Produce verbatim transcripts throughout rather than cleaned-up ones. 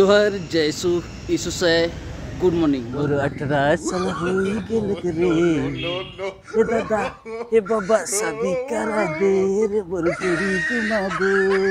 जोहर जयसु यीशु से good morning. और अठारह साल हुई गेल रे हे दादा हे बाबा शादी करा दे रे बुरकुड़ी चुमा दे।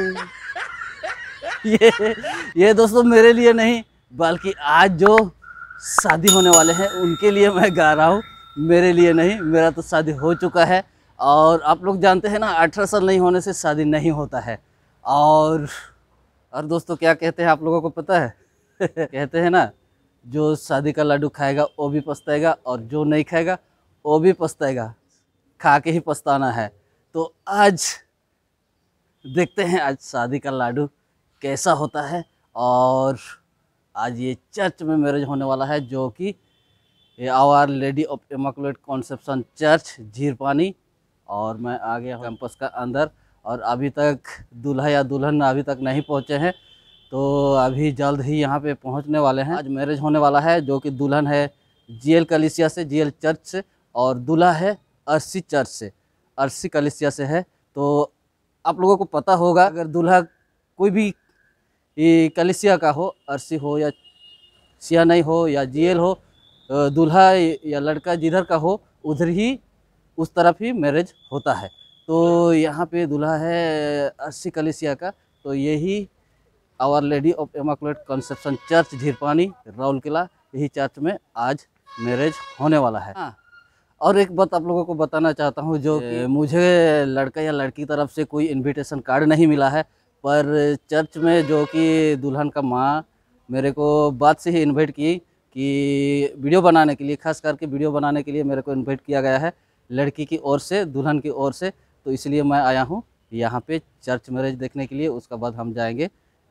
ये ये दोस्तों मेरे लिए नहीं बल्कि आज जो शादी होने वाले हैं उनके लिए मैं गा रहा हूँ, मेरे लिए नहीं। मेरा तो शादी हो चुका है और आप लोग जानते हैं ना अठारह साल नहीं होने से शादी नहीं होता है। और और दोस्तों क्या कहते हैं आप लोगों को पता है? कहते हैं ना जो शादी का लड्डू खाएगा वो भी पछताएगा और जो नहीं खाएगा वो भी पछताएगा, खा के ही पछताना है। तो आज देखते हैं आज शादी का लड्डू कैसा होता है। और आज ये चर्च में मैरिज होने वाला है जो कि our lady of immaculate conception church Jhirpani. और मैं आ गया कैंपस का अंदर और अभी तक दूल्हा या दुल्हन अभी तक नहीं पहुंचे हैं, तो अभी जल्द ही यहाँ पे पहुंचने वाले हैं। आज मैरिज होने वाला है जो कि दुल्हन है जीएल कलिसिया से, जीएल चर्च से, और दूल्हा है अर्सी चर्च से, अर्सी कलिसिया से है। तो आप लोगों को पता होगा अगर दूल्हा कोई भी कलिसिया का हो, अर्सी हो या सिया नहीं हो या जीएल हो, दूल्हा या लड़का जिधर का हो उधर ही उस तरफ ही मैरिज होता है। तो यहाँ पे दूल्हा है अर्सी कलिसिया का, तो यही our lady of immaculate conception church Jhirpani Rourkela, यही चर्च में आज मैरिज होने वाला है। हाँ, और एक बात आप लोगों को बताना चाहता हूँ जो कि मुझे लड़का या लड़की तरफ से कोई इनविटेशन कार्ड नहीं मिला है, पर चर्च में जो कि दुल्हन का माँ मेरे को बात से ही इन्वाइट की कि वीडियो बनाने के लिए, खास करके वीडियो बनाने के लिए मेरे को इन्वाइट किया गया है लड़की की ओर से, दुल्हन की ओर से। तो इसलिए मैं आया हूँ यहाँ पे चर्च मैरिज देखने के लिए। उसके बाद हम जाएंगे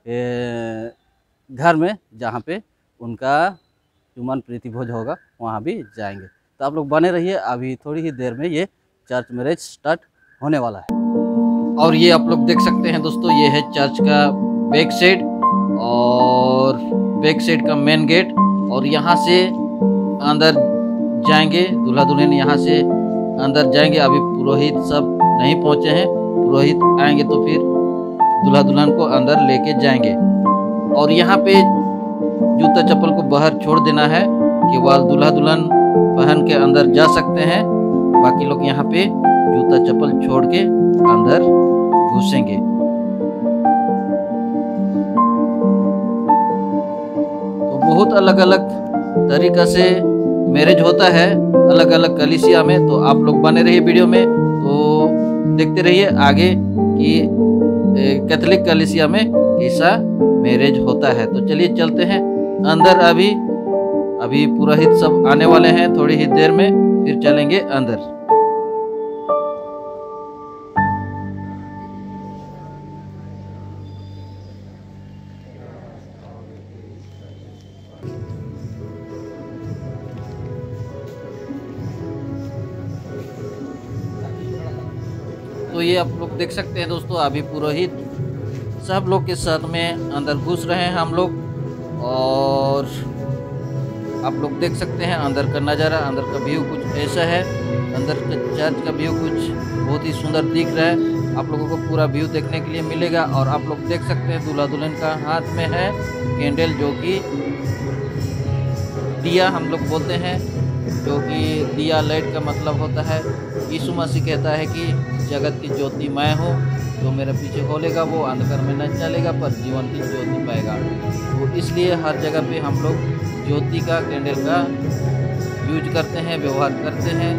घर में जहाँ पे उनका चुमन प्रीति भोज होगा, वहाँ भी जाएंगे। तो आप लोग बने रहिए, अभी थोड़ी ही देर में ये चर्च मैरिज स्टार्ट होने वाला है। और ये आप लोग देख सकते हैं दोस्तों, ये है चर्च का बैक साइड और बैक साइड का मेन गेट। और यहाँ से अंदर जाएंगे, दूल्हा दुल्हन यहाँ से अंदर जाएंगे। अभी पुरोहित सब नहीं पहुँचे हैं, पुरोहित आएंगे तो फिर दूल्हा दुल्हन को अंदर लेके जाएंगे। और यहाँ पे जूता चप्पल को बाहर छोड़ देना है, केवल दूल्हा दुल्हन पहन के अंदर जा सकते हैं, बाकी लोग यहाँ पे जूता चप्पल छोड़ के अंदर घुसेंगे। तो बहुत अलग अलग तरीका से मैरिज होता है अलग अलग कलिसिया में। तो आप लोग बने रहिए वीडियो में, तो देखते रहिए आगे कि कैथोलिक कलिसिया में कैसा मैरिज होता है। तो चलिए चलते हैं अंदर। अभी अभी पुरोहित सब आने वाले हैं थोड़ी ही देर में, फिर चलेंगे अंदर। तो ये आप लोग देख सकते हैं दोस्तों, अभी पुरोहित सब लोग के साथ में अंदर घुस रहे हैं हम लोग। और आप लोग देख सकते हैं अंदर का नज़ारा, अंदर का व्यू कुछ ऐसा है। अंदर का चर्च का व्यू कुछ बहुत ही सुंदर दिख रहा है, आप लोगों को पूरा व्यू देखने के लिए मिलेगा। और आप लोग देख सकते हैं दूल्हा दुल्हन का हाथ में है कैंडल, जो कि दिया हम लोग बोलते हैं, जो कि दिया लाइट का मतलब होता है। यीशु मसीह कहता है कि जगत की ज्योति मैं हूँ, जो मेरे पीछे खोलेगा वो अंधकार में न चलेगा पर जीवन की ज्योति पाएगा। तो इसलिए हर जगह पे हम लोग ज्योति का, कैंडल का यूज करते हैं, व्यवहार करते हैं।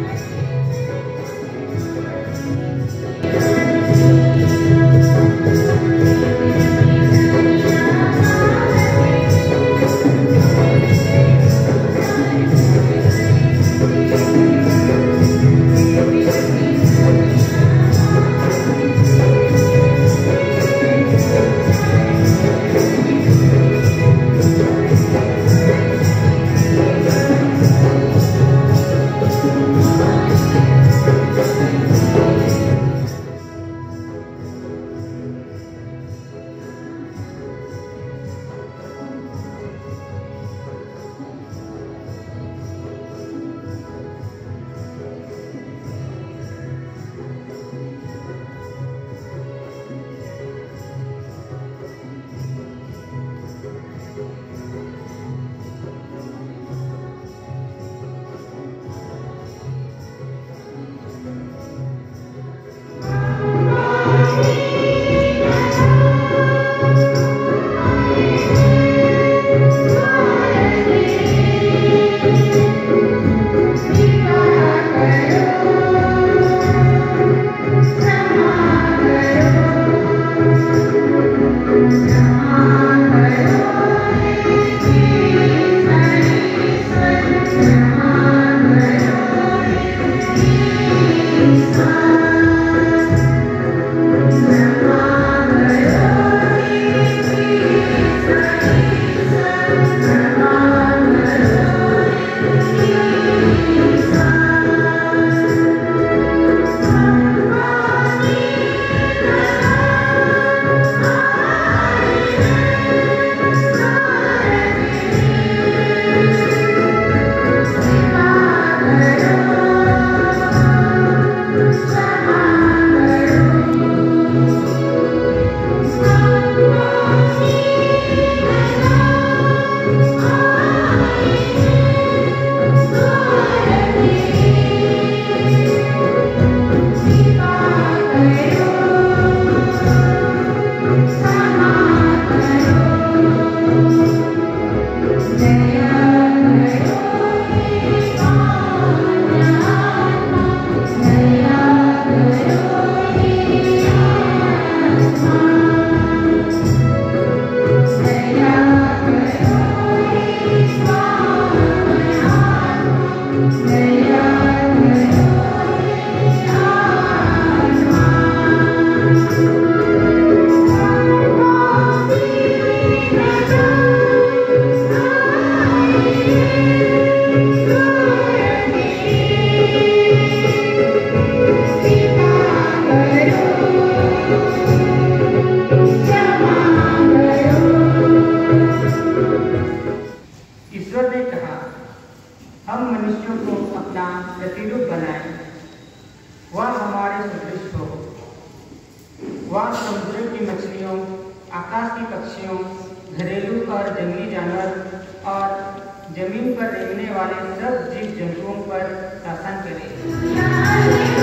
ईश्वर ने कहा, हम मनुष्यों को अपना प्रतिरूप बनाएं, वह हमारे सदृश हो। वह समुद्र की मछलियों, आकाश की पक्षियों, घरेलू और जंगली जानवर और जमीन पर रेंगने वाले सब जीव जंतुओं पर शासन करे।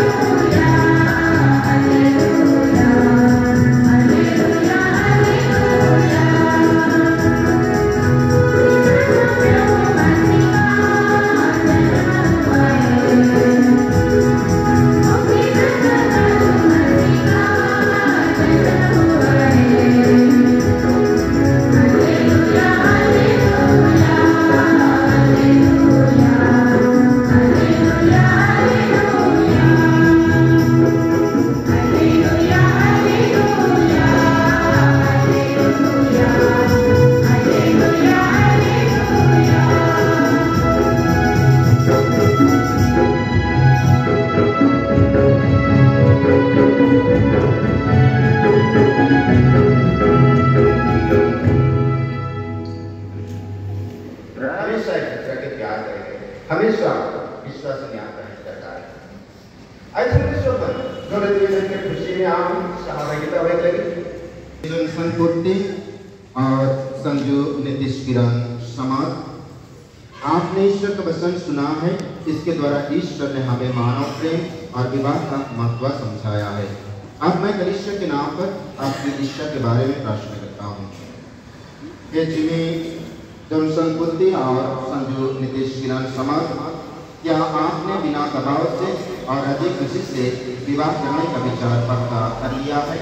हमेशा विश्वास में आता है करता है। I think this one, जो रेडियो के खुशी में आम सहभागिता हुए लगी। जॉनसन कुर्ती और संजू नीतीश किरण समाज, आपने ईश्वर का वचन सुना है, इसके द्वारा ईश्वर ने हमें मानव प्रेम और विवाह का महत्व समझाया है। अब मैं कलीसिया के नाम पर आपकी इच्छा के बारे में प्रश्न करता हूँ। ये जिमी जॉनसन कुर्ती और संजू नीतीश किरण समाज, क्या आपने बिना दबाव से और अधिक खुशी से विवाह करने का विचार पक्का कर लिया है?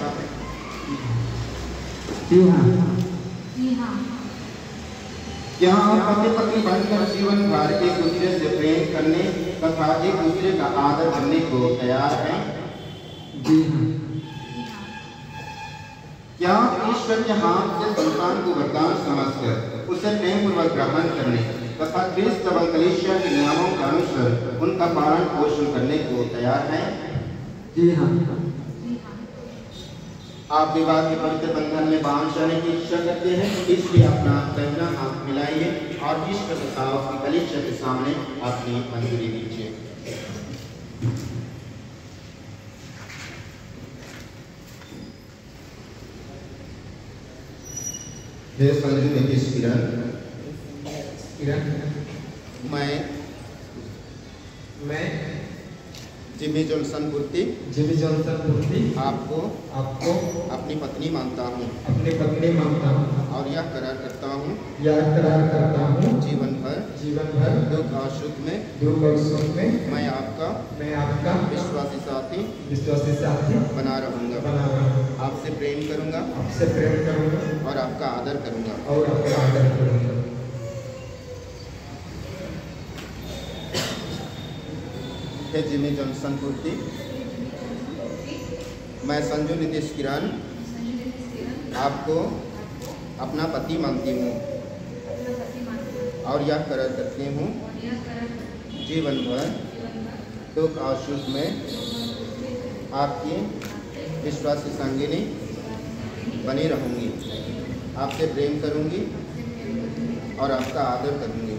जी हाँ। जी हाँ। क्या आप पति पत्नी बनकर जीवन भर एक दूसरे से प्रेम करने तथा एक दूसरे का आदर करने को तैयार हैं? जी हाँ। क्या ईश्वर के हाथ से संतान को वरदान समझकर उसे प्रेम पूर्वक ग्रहण करने तथा क्रिस्त एवं कलीसिया के नियमों के अनुसार उनका पालन पोषण करने को तैयार हैं? जी हाँ। आप विवाह के पवित्र बंधन में बांध जाने की इच्छा करते हैं, इसलिए अपना दाहिना हाथ मिलाइए और ईश्वर के साथ की कलीसिया के सामने अपनी मंजूरी दीजिए। हे संजू नीतीश किरण, मैं मैं जिमी जॉनसन कुर्ती जिमी जॉनसन कुर्ती आपको आपको अपनी पत्नी मानता हूँ अपनी पत्नी मानता हूँ और यह करार करता हूँ यह करार करता हूँ जीवन भर जीवन भर दुख और सुख में दुख और सुख में मैं आपका मैं आपका विश्वासी साथी विश्वासी साथी बना रहूँगा, बना रहूँगा, आपसे प्रेम करूँगा आपसे प्रेम करूँगा और आपका आदर करूँगा। और आपका आदर करूँगा। हे जिमी जॉनसन कुर्ती, मैं संजू नीतीश किरण आपको अपना पति मानती हूँ और यह करार करती हूँ जीवन भर दुख और सुख में आपकी विश्वासी संगिनी बनी रहूँगी, आपसे प्रेम करूँगी और आपका आदर करूँगी।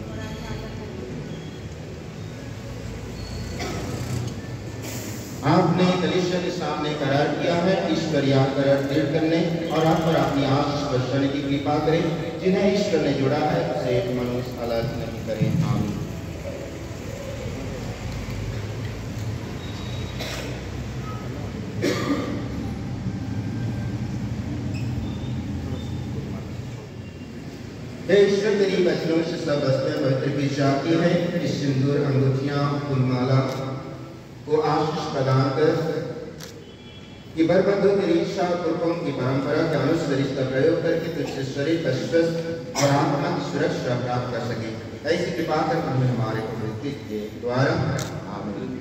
आपने कलीसिया के सामने करार किया है, ईश्वर यह करार दृढ़ करने और आप पर अपनी आशीष बरसाने की कृपा करें। जिन्हें ईश्वर ने जोड़ा है उसे मनुष्य अलग नहीं करें। आमीन। हे ईश्वर, तेरी वचनों से सब वस्तुएं पवित्र की जाती है। इस सिंदूर, अंगूठियां, फूलमाला को आशीष प्रदान कर कि बरबद्ध तेरी इच्छा और पुरखों की परंपरा के अनुसार इसका प्रयोग करके तुझसे शरीर का स्वस्थ और आत्मा की सुरक्षा प्राप्त कर सके। ऐसी कृपा कर हमें हमारे प्रवृत्ति के द्वारा। आमीन।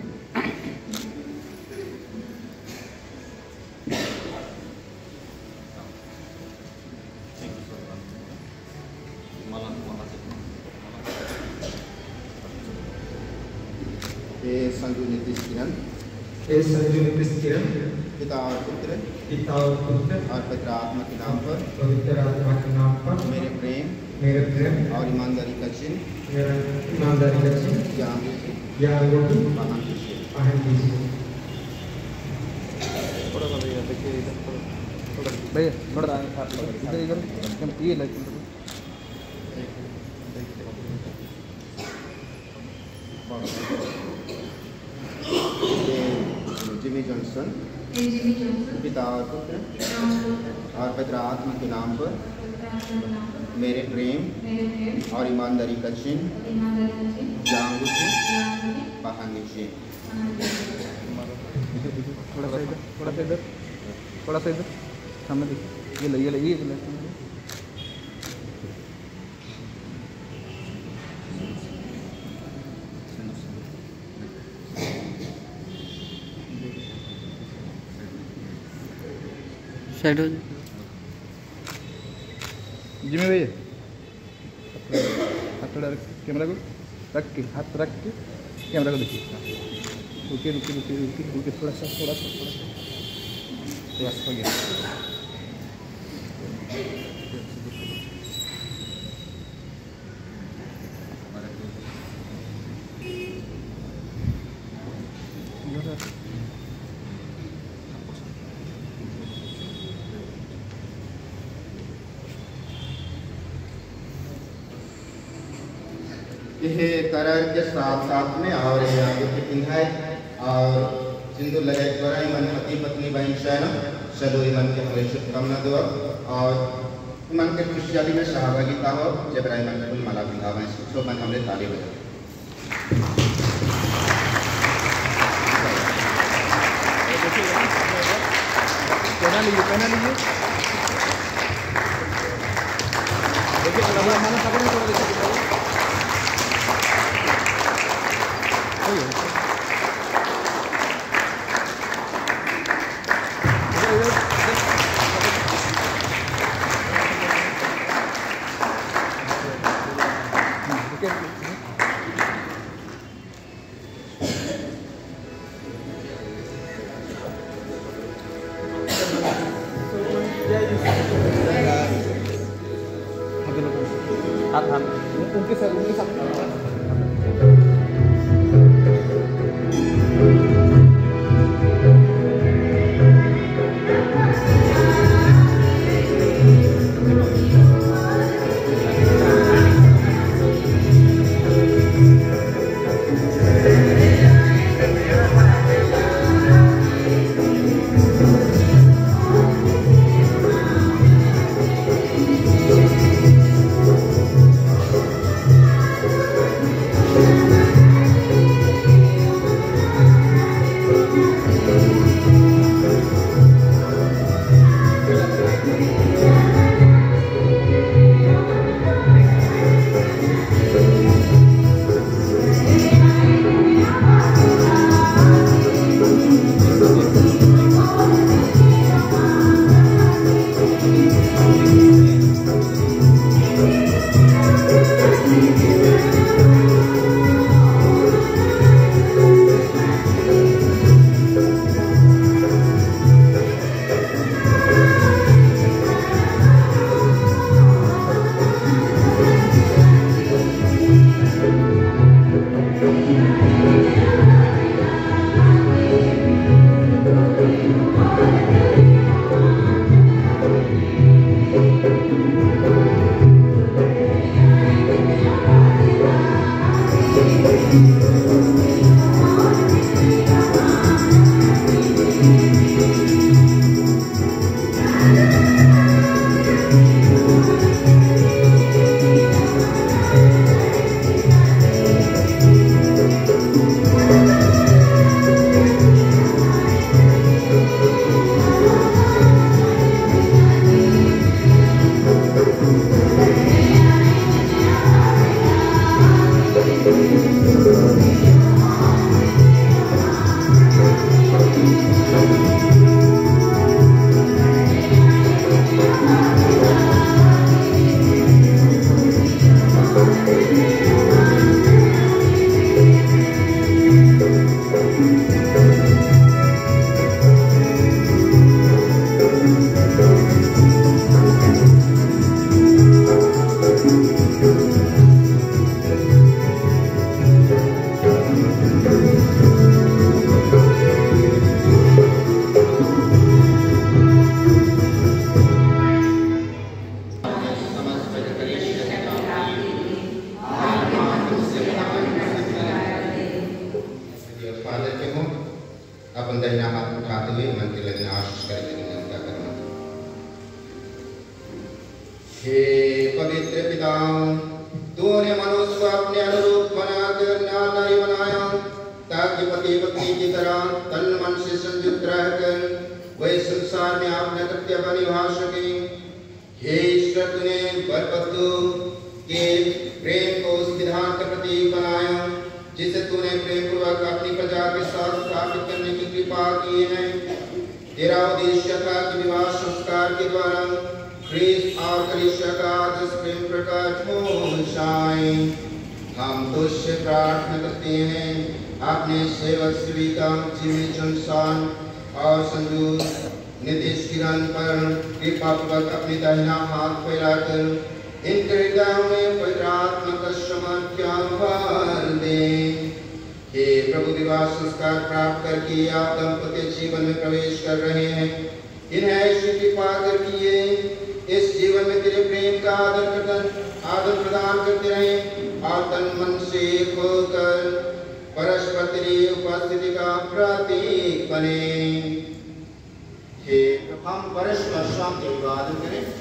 हे संजू नीतीश किरण, हे संजू नीतीश किरण, पिता और पुत्र पिता और पुत्र और पवित्र आत्मा के नाम पर पवित्र आत्मा के नाम पर मेरे प्रेम मेरे प्रेम और ईमानदारी का चिन्ह मेरा ईमानदारी रखें या अंगूठी पहन लीजिए। भैया थोड़ा इधर इधर ये लग जिमी जॉनसन पिता और पुत्र और पवित्र आत्मा के नाम पर मेरे प्रेम और ईमानदारी का चिन्ह या अंगूठी पहन लीजिए। थोड़ा सा इधर थोड़ा सा इधर थोड़ा सा इधर सामने देखिए ये ले ये ले ये ले साइड हो जिम्मे भैया हाथ थोड़ा कैमरा को रख के हाथ रख के कैमरा को देखिए। रुकिए रुकिए रुकिए रुकिए रुकिए थोड़ा सा थोड़ा सा थोड़ा सा बस हो गया। यह करर के साथ साथ में और अंगूठी पिंधाए और सिंदूर लगाए द्वारा ईमान पति पत्नी बहन शयन चलो ईमान के हमें शुभकामना दो और ईमान के खुशहाली में सहभागिता हो जब ईमान फूल माला पिंधावे सो मन हमने ताली बजाए। पहना लीजिए पहना लीजिए देखिए थोड़ा माला पकड़ थोड़ा देखिए हाथ हाथ उनके साथ उनके साथ Thank you. अपन दाहिना हाथ उठाते हुए मन के लगन आशीष करके विनम्रता करूंगा। हे पवित्र पिता, तूने मनुष्य को अपने अनुरूप बनाकर नार नारी बनाया ताकि पति पत्नी की तरह तन मन से संयुक्त रहकर वह संसार में अपना कर्तव्य निभा सके। हे ईश्वर, तूने बलवत्तु के प्रेम को उस विधान का प्रतीक बनाया जिसे तूने प्रेम पूर्वक अपनी प्रजा के साथ स्थापित करने की कृपा की है। तेरा उद्देश्य था कि विवाह संस्कार के द्वारा ख्रीस्त और कलीसिया का आदर्श प्रेम प्रकट हो जाए। हम तुझसे प्रार्थना करते हैं, अपने सेवक सेविका जीवित संसान और संजूत नीतीश किरण पर कृपा पूर्वक अपनी दाहिना हाथ फैलाकर इनके हृदयों में पवित्र आत्मा का समर्थन भर दे। हे प्रभु, विवाह संस्कार प्राप्त करके आप दंपति जीवन में प्रवेश कर रहे हैं, इन्हें ऐसी कृपा कर किए इस जीवन में तेरे प्रेम का आदर प्रदान आदर प्रदान करते रहे और तन मन से एक होकर परस्पर तेरी उपस्थिति का प्रतीक बने। हे हम परस्पर शांति अभिवादन करें।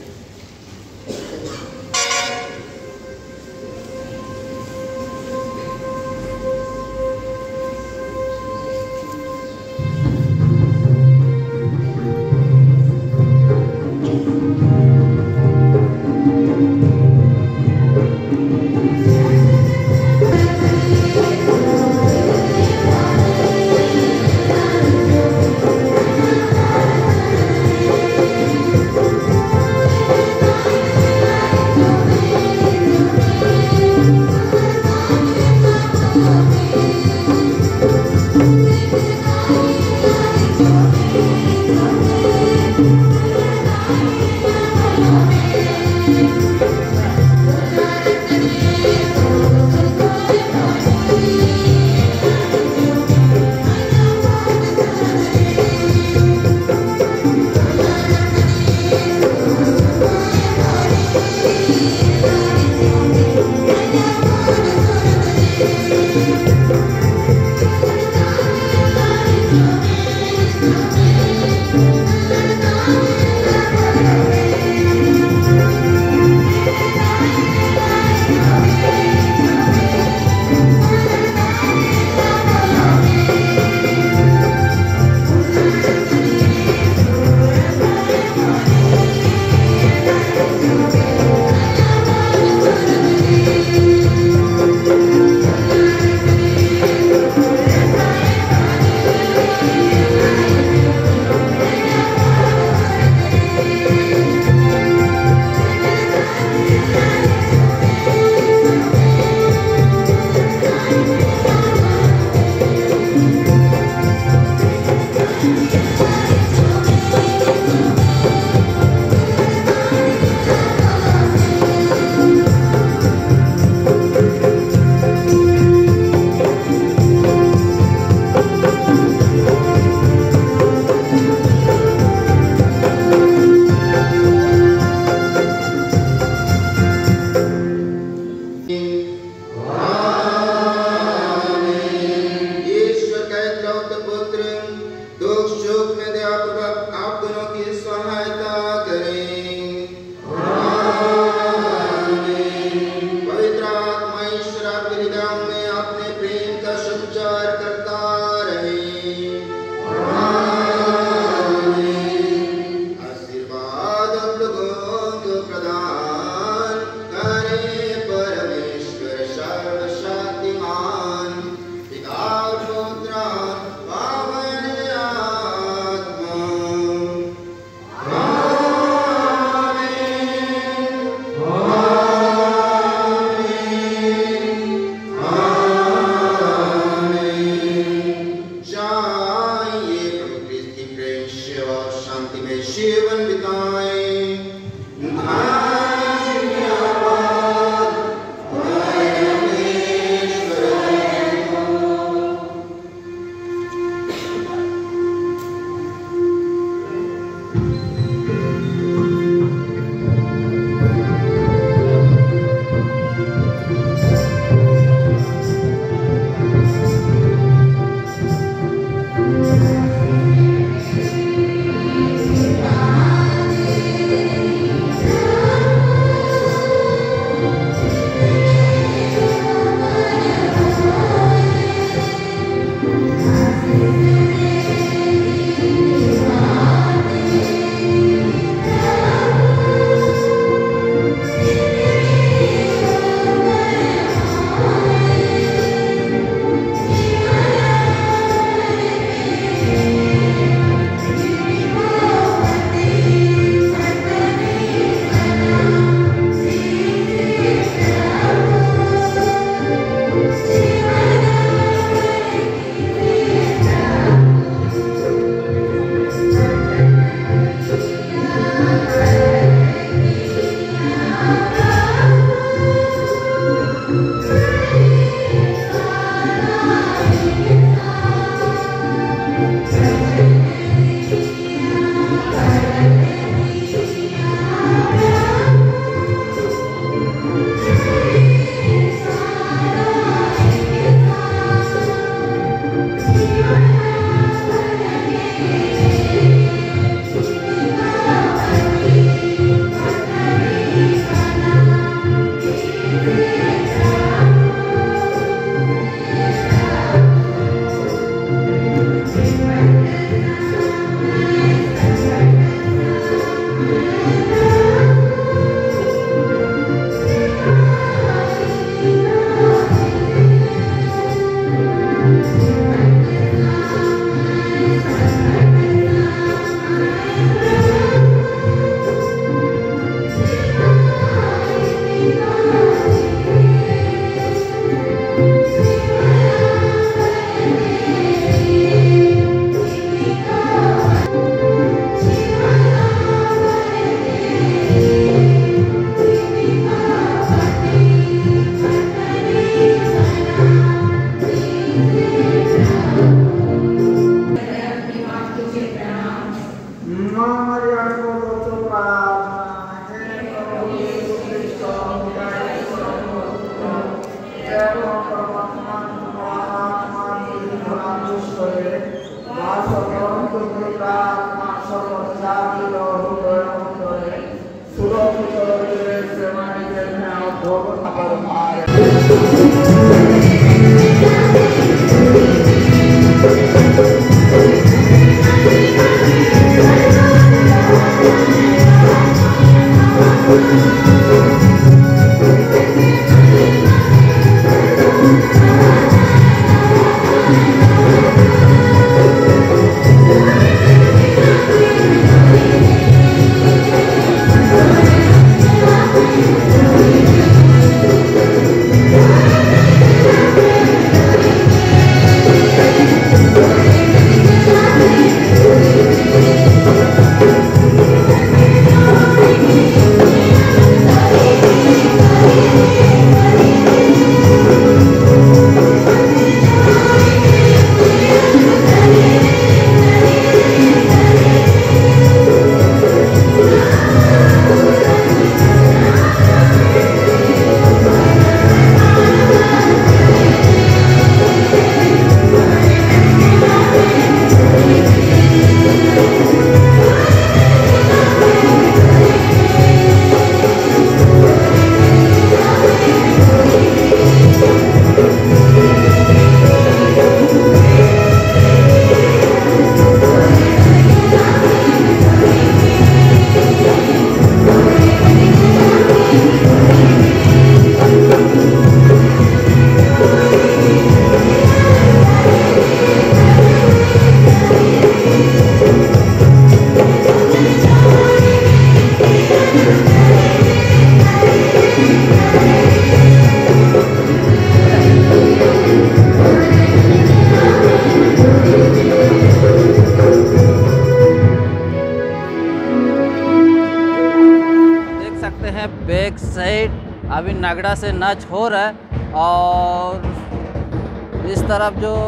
अभी नगड़ा से नाच हो रहा है। और इस तरफ जो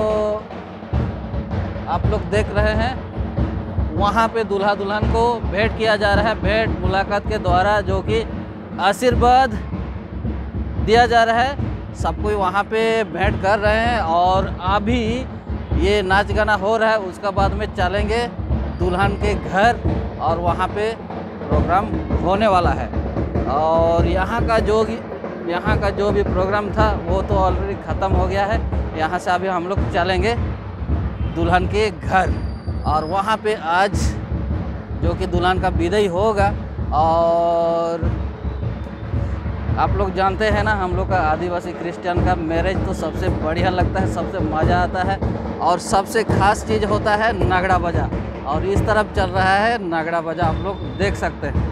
आप लोग देख रहे हैं वहाँ पे दूल्हा दुल्हन को भेंट किया जा रहा है, भेंट मुलाकात के द्वारा, जो कि आशीर्वाद दिया जा रहा है। सब कोई वहाँ पे भेंट कर रहे हैं और अभी ये नाच गाना हो रहा है, उसका बाद में चलेंगे दुल्हन के घर और वहाँ पे प्रोग्राम होने वाला है। और यहाँ का जो यहाँ का जो भी प्रोग्राम था वो तो ऑलरेडी ख़त्म हो गया है। यहाँ से अभी हम लोग चलेंगे दुल्हन के घर और वहाँ पे आज जो कि दुल्हन का विदाई होगा। और आप लोग जानते हैं ना, हम लोग का आदिवासी क्रिश्चियन का मैरिज तो सबसे बढ़िया लगता है, सबसे मज़ा आता है और सबसे ख़ास चीज़ होता है नगड़ा बजा। और इस तरफ चल रहा है नगड़ा बजा, आप लोग देख सकते हैं।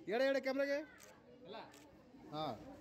इड़े इड़े कैमरे के हाँ